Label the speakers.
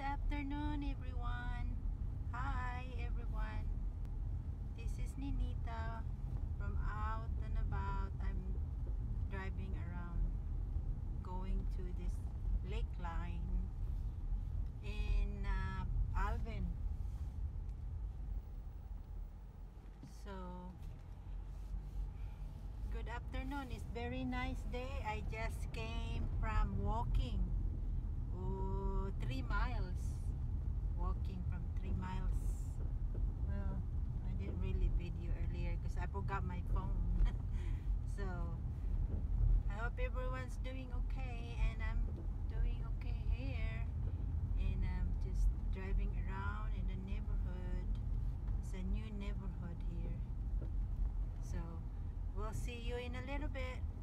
Speaker 1: afternoon, everyone. Hi, everyone. This is Ninita from Out and About. I'm driving around, going to this lake line in Alvin. So, good afternoon. It's very nice day. I just came from walking. 3 miles. Walking from 3 miles. Well, I didn't really video earlier because I forgot my phone. So I hope everyone's doing okay, and I'm doing okay here, and I'm just driving around in the neighborhood. It's a new neighborhood here, so we'll see you in a little bit.